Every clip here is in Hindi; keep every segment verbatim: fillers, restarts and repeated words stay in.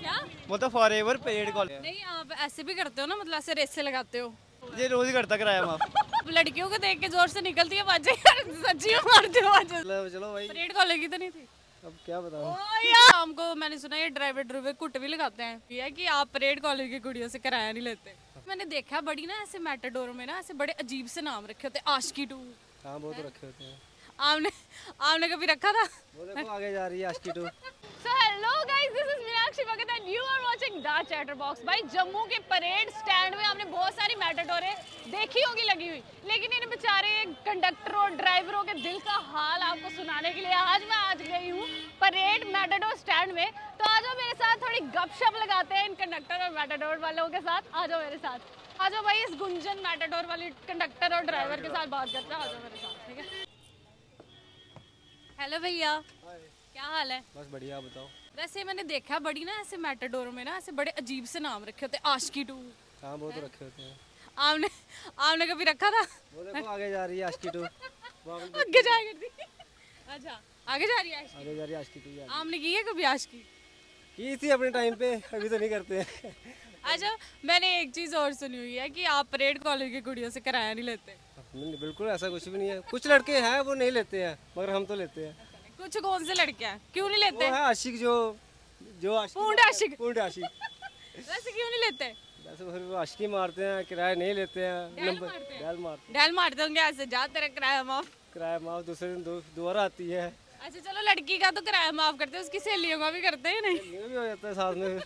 क्या वो तो फॉर एवर पेड कॉलेज। नहीं, आप ऐसे भी करते हो ना, मतलब ऐसे रेस से लगाते हो। ये रोज ही करता किराया माफ। लड़कियों को देख के जोर से निकलती है बाजें यार, सच्ची में मारते हो बाजें। चलो चलो भाई, परेड कॉलेज की तो नहीं थी। अब क्या बताऊं। ओ यार, हमको मैंने सुना ये ड्राइवर ड्राइवर कुट भी लगाते हैं, ये है कि आप परेड कॉलेज की कुड़ियों से किराया नहीं लेते। मैंने देखा बड़ी ना ऐसे मेटाडोर में ना ऐसे बड़े अजीब से नाम रखे होते, आशिकी टू। हाँ वो तो रखे होते हैं। आपने आपने कभी रखा था? वो देखो आगे जा रही है Aashiqui two. So hello guys, this is Meenakshi Bhagat and you are watching the chatter box. भाई जम्मू के परेड स्टैंड में हमने बहुत सारी मेटाडोरें देखी होगी लगी हुई, लेकिन इन बेचारे कंडक्टरों ड्राइवरों के दिल का हाल आपको सुनाने के लिए आज मैं आज गई हूँ परेड मेटाडोर स्टैंड में। तो आ जाओ मेरे साथ, थोड़ी गपशप लगाते हैं इन कंडक्टर और मेटाडोर वालों के साथ। आ जाओ मेरे साथ, आ जाओ भाई, इस गुंजन मेटाडोर वाली कंडक्टर और ड्राइवर के साथ बात करते हैं। आ जाओ मेरे साथ, ठीक है। हेलो भैया, क्या हाल है? बस बढ़िया, बताओ। वैसे मैंने देखा बड़ी ना ऐसे मेटाडोर में ना ऐसे बड़े अजीब से नाम रखे होते, आशिकी टू। हाँ वो तो रखे होते हैं। आपने आपने कभी रखा था? वो देखो आगे जा रही है आशिकी टू। आगे जा करती। अच्छा, आगे जा रही है आशिकी। आगे जा रही है आशिकी टू। आपने की है कभी आशिकी? की थी अपने टाइम पे, अभी तो नहीं करते हैं। अच्छा, मैंने एक चीज और सुनी हुई है कि आप परेड कॉलेज की कुड़ियों से किराया नहीं लेते। बिल्कुल ऐसा कुछ भी नहीं है, कुछ लड़के हैं वो नहीं लेते हैं, मगर हम तो लेते हैं। कुछ कौन से लड़के हैं, क्यों नहीं लेते? वो है आशिक, जो जो आशिक, पूर्ण आशिक। पूर्ण आशिक। वैसे क्यों नहीं लेते? वैसे फिर वो आशिकी मारते हैं, किराया नहीं लेते हैं। डैल नंबर मारते हैं। डैल मारते डैल मारते होंगे ऐसे, जा तेरा किराया माफ। किराया माफ दूसरे दिन दो- दोबारा आती है। अच्छा चलो, लड़की का तो किराया माफ करते हैं, उसकी सहेलियों का भी करते हैं नहीं? ये भी हो जाता है साथ में।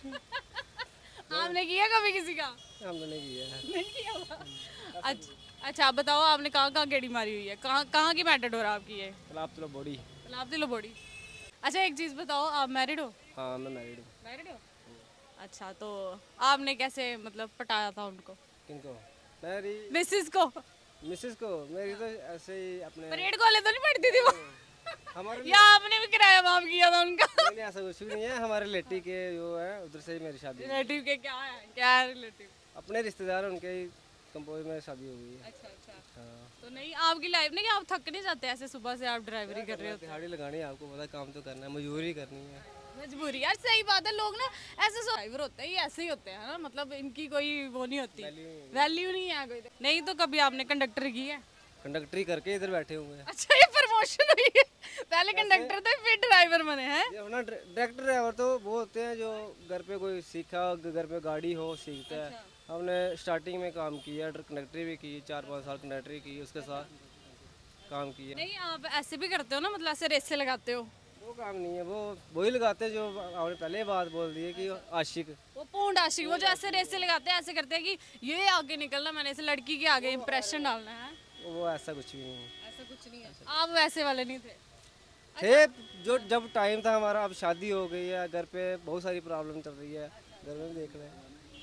आपने किया कभी किसी का? हमने नहीं किया है। नहीं किया हुआ। अच्छा अच्छा, आप बताओ आपने कहाँ कहाँ गेड़ी मारी हुई है, कहाँ कहाँ की मेटाडोर आपकी है? तालाब तो बॉडी। तालाब दिलो बॉडी। अच्छा एक चीज़ बताओ, आप मैरिड हो? हाँ मैं मैरिड हूँ। मैरिड हो? अच्छा, तो आपने कैसे मतलब पटाया था उनको? किनको? मेरी मिसेस को? मिसेस को मेरी तो ऐसे ही अपने परेड कॉलेज तो नहीं पढ़ती थी वो? हमारे या आपने भी किराया माफ किया था उनका? नहीं, ऐसा कुछ भी नहीं है। हमारे रिलेटिव के जो है उधर से ही मेरी शादी हुई। रिलेटिव के क्या है, क्या है रिलेटिव? अपने रिश्तेदार, उनके ही कंपोज में शादी हो गई है। अच्छा अच्छा, हाँ। तो नहीं आपकी लाइफ नहीं कि आप थक नहीं जाते ऐसे, सुबह से आप ड्राइवरी कर रहे हो? दिहाड़ी लगानी है, आपको पता, काम तो करना है, मजदूरी करनी है। मजबूरी यार, सही बात है। लोग ना ऐसे ड्राइवर होते हैं, ये ऐसे ही होते हैं ना, मतलब इनकी कोई वो नहीं होती, वैल्यू नहीं है कोई। नहीं तो कभी आपने कंडक्टर की है? कंडक्टरी करके इधर बैठे हुए हैं। अच्छा, ये प्रमोशन हुई है, पहले कंडक्टर थे फिर ड्राइवर बने हैं। ये अपना डायरेक्टर ड्राइवर तो वो होते हैं जो घर पे कोई सीखा, घर पे गाड़ी हो सीखता है। हमने स्टार्टिंग में काम किया, कंडक्टरी भी की, चार पाँच साल कंडक्टरी की, उसके साथ काम किया। नहीं, आप ऐसे भी करते हो ना, मतलब ऐसे रेस से लगाते हो? वो काम नहीं है, वो वही लगाते हैं जो आपने पहले बात बोल दी है कि आशिक। वो पूर्ण आशिक, वो जो ऐसे रेस से लगाते हैं, ऐसे करते हैं कि ये आगे निकलना, मैंने ऐसे लड़की के आगे इंप्रेशन डालना है। वो ऐसा कुछ भी नहीं है। ऐसा कुछ नहीं है, आप वैसे वाले नहीं थे? थे जो जब टाइम था हमारा, अब शादी हो गई है, घर पे बहुत सारी प्रॉब्लम चल रही है, घर में देख रहे हैं।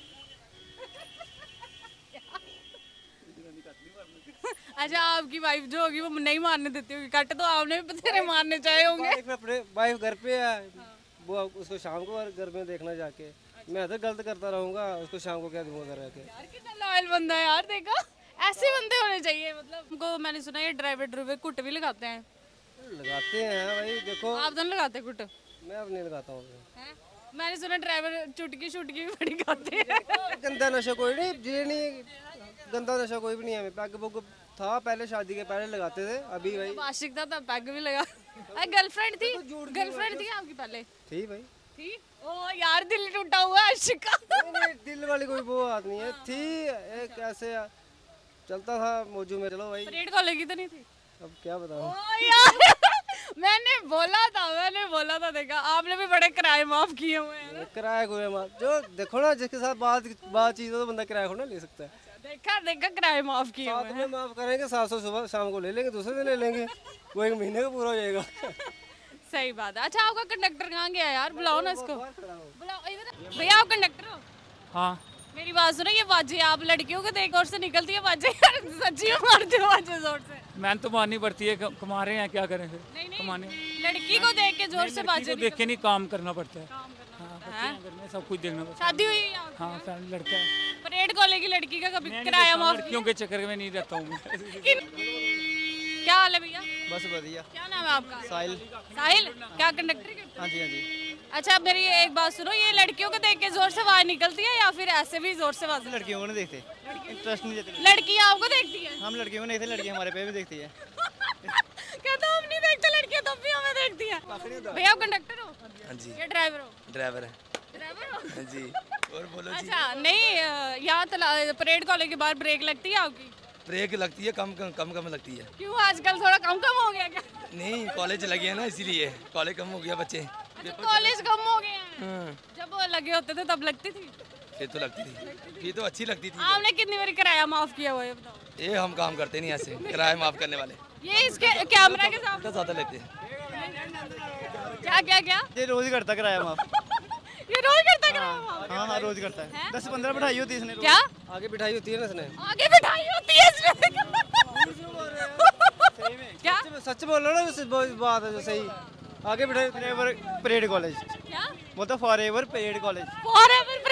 अच्छा, आपकी वाइफ जो होगी वो नहीं मारने देती होगी कट, तो आपने भी बतेरे मारने चाहे होंगे। वाइफ अपने वाइफ घर पे है, वो उसको शाम को घर में देखना जाके। मैं तो गलत करता रहूँगा, उसको शाम को क्या दूंगा घर रह के। यार कितना लॉयल बंदा है यार, देखा, ऐसे बंदे होने चाहिए। मतलब हमको मैंने सुना ये ड्राइवर ड्राइवर कुट भी लगाते हैं। लगाते हैं भाई, देखो। आप तो नहीं लगाते कुट? मैं अब नहीं लगाता हूँ। मैंने सुना ड्राइवर चुटकी चुटकी भी बड़ी खाते हैं। गंदा नशा कोई नहीं, ये नहीं, गंदा नशा कोई भी नहीं है। पैग पुग था पहले, शादी के पहले लगाते थे, अभी भाई आशिक था तब पैग भी लगा। गर्लफ्रेंड थी? गर्लफ्रेंड थी आपकी पहले? थी भाई, थी। ओ यार, दिल टूटा हुआ है आशिक का। नहीं, नहीं, दिल वाली कोई वो बात नहीं है। थी एक ऐसे चलता था मौजू में। चलो भाई, परेड कॉलेज की तो नहीं थी? अब क्या बताऊं। ओ यार, मैंने बोला था मैंने बोला था देखा, आपने भी बड़े किराए माफ किए हुए हैं। किराया कोई माफ, जो देखो ना जिसके साथ बात बातचीत हो तो बंदा किराया थोड़ा ले सकता है। देखा देखा, किराए माफ किए हुए साथ में माफ करेंगे, सात सौ सुबह शाम को ले लेंगे, दूसरे दिन ले लेंगे, वो एक महीने का पूरा हो जाएगा। सही बात है। अच्छा, आपका कंडक्टर कहाँ गया यार, बुलाओ ना इसको, बुलाओ इधर। भैया आप कंडक्टर हो? हाँ। मेरी बात सुनो, ये बाजें आप लड़कियों को देख और से निकलती है बाजें यार, सच्ची में मारते हो बाजें जोर से? मैंने तो मारनी पड़ती है, क- कमा रहे हैं, क्या करें फिर? नहीं नहीं, कमाने लड़की को देख के जोर से बाजें देख के नहीं, काम करना पड़ता है। काम करना हाँ, पड़ता है। बच्चे हैं घर में, सब कुछ देखना पड़ता है। शादी हुई है आपकी? हाँ, फैमिली लड़का है। परेड कॉलेज की लड़की का कभी मैं नहीं किराया रहता हूँ, माफ लड़कियों के चक्कर में नहीं रहता हूँ मैं। क्या हाल है भैया? बस बढ़िया। क्या नाम है आपका? साहिल। साहिल, क्या कंडक्टर करते हो? हाँ जी हाँ जी। अच्छा मेरी एक बात सुनो, ये लड़कियों को देख के जोर से आवाज निकलती है या फिर ऐसे भी जोर से आवाज? लड़कियों को नहीं देखते, इंटरेस्ट नहीं देते। लड़कियां आपको देखती है? हम लड़कियों को नहीं देखते, लड़कियां हमारे पे भी देखती है। कहता हम नहीं देखते, लड़कियां तब भी हमें देखती है। भैया आप कंडक्टर हो? हाँ जी। या ड्राइवर हो? ड्राइवर है। ड्राइवर हो? हाँ जी। और बोलो जी। अच्छा नहीं, अ, यहाँ तला- परेड कॉलेज के बाहर ब्रेक लगती है आपकी? ब्रेक लगती है, कम कम कम कम लगती है। क्यों आजकल थोड़ा कम कम हो गया क्या? नहीं, कॉलेज लगे हैं ना इसीलिए, कॉलेज कम हो गया बच्चे। अच्छा कॉलेज कम हो गए हैं। हाँ, जब वो लगे होते थे तब लगती थी? फिर तो लगती थी, फिर तो अच्छी लगती थी। आपने कितनी बार किराया माफ किया हुआ है बताओ? ये हम काम करते नहीं ऐसे, किराया माफ करने वाले। ये इसके कैमरा के सामने कितना ज्यादा लेते हैं। क्या क्या क्या? ये रोज ही करता किराया माफ। ये रोज करता किराया माफ? हाँ हाँ रोज करता है, दस पंद्रह बैठाई होती है इसने रोज। क्या आगे बिठाई होती है ना इसने। आगे बिठाई होती है इसमें? क्या सच- सच बोल रहा ना, उस वो बात है जो सही। आगे बिठाई फॉर एवर परेड कॉलेज, क्या? बोलता for ever parade college. Forever